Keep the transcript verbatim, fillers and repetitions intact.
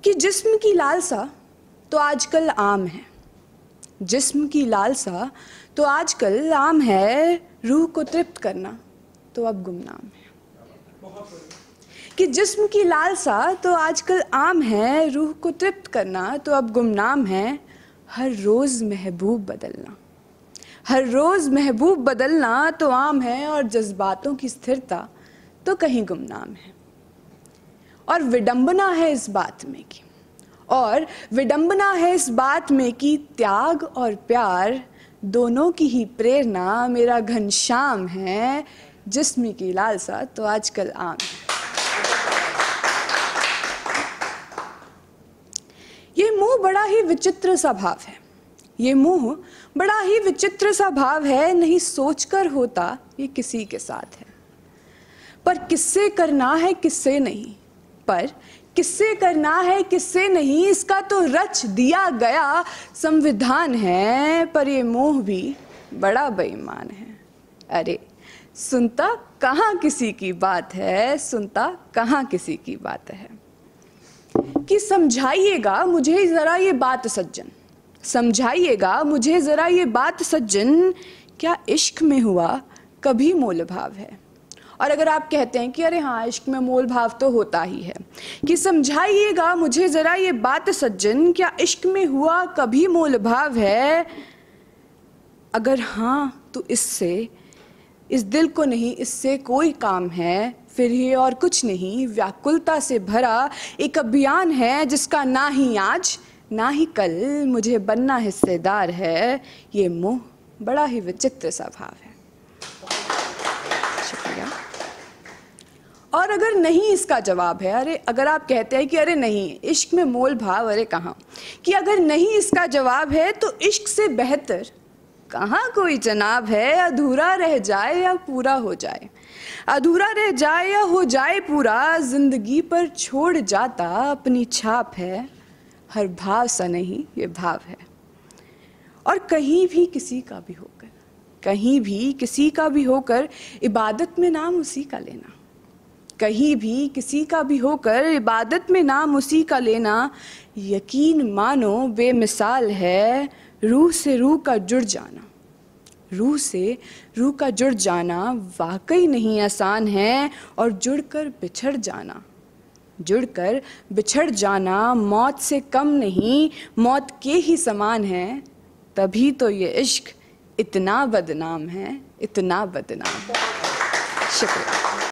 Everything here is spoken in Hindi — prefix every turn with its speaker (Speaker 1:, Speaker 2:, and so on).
Speaker 1: कि जिस्म की लालसा तो आजकल आम है, जिस्म की लालसा तो आजकल आम है, रूह को तृप्त करना तो अब गुमनाम है। कि जिस्म की लालसा तो आजकल आम है, रूह को तृप्त करना तो अब गुमनाम है। हर रोज़ महबूब बदलना, हर रोज़ महबूब बदलना तो आम है, और जज्बातों की स्थिरता तो कहीं गुमनाम है। और विडंबना है इस बात में कि और विडंबना है इस बात में कि त्याग और प्यार दोनों की ही प्रेरणा मेरा घनश्याम है। जिस्म की लालसा तो आजकल आम है। ये मुंह बड़ा ही विचित्र सा भाव है, ये मुंह बड़ा ही विचित्र सा भाव है, नहीं सोचकर होता ये किसी के साथ है। पर किससे करना है किससे नहीं, पर किससे करना है किससे नहीं, इसका तो रच दिया गया संविधान है। पर ये मुंह भी बड़ा बेईमान है। अरे सुनता कहाँ किसी की बात है, सुनता कहाँ किसी की बात है। कि समझाइएगा मुझे ज़रा ये बात सज्जन, समझाइएगा मुझे ज़रा ये बात सज्जन, क्या इश्क में हुआ कभी मोल भाव है। और अगर आप कहते हैं कि अरे हाँ इश्क में मोल भाव तो होता ही है, कि समझाइएगा मुझे ज़रा ये बात सज्जन, क्या इश्क में हुआ कभी मोल भाव है। अगर हाँ तो इससे इस दिल को नहीं इससे कोई काम है, फिर ये और कुछ नहीं व्याकुलता से भरा एक अभियान है, जिसका ना ही आज ना ही कल मुझे बनना हिस्सेदार है। ये मुंह बड़ा ही विचित्र सा भाव है। शुक्रिया। और अगर नहीं इसका जवाब है, अरे अगर आप कहते हैं कि अरे नहीं इश्क में मोल भाव, अरे कहाँ, कि अगर नहीं इसका जवाब है तो इश्क से बेहतर कहाँ कोई जनाब है। अधूरा रह जाए या पूरा हो जाए, अधूरा रह जाए या हो जाए पूरा, जिंदगी पर छोड़ जाता अपनी छाप है। हर भाव सा नहीं ये भाव है। और कहीं भी किसी का भी होकर, कहीं भी किसी का भी होकर इबादत में नाम उसी का लेना, कहीं भी किसी का भी होकर इबादत में नाम उसी का लेना। यकीन मानो बेमिसाल है रूह से रूह का जुड़ जाना, रूह से रूह का जुड़ जाना वाकई नहीं आसान है। और जुड़कर बिछड़ जाना, जुड़कर बिछड़ जाना मौत से कम नहीं मौत के ही समान है। तभी तो ये इश्क इतना बदनाम है, इतना बदनाम। शुक्रिया।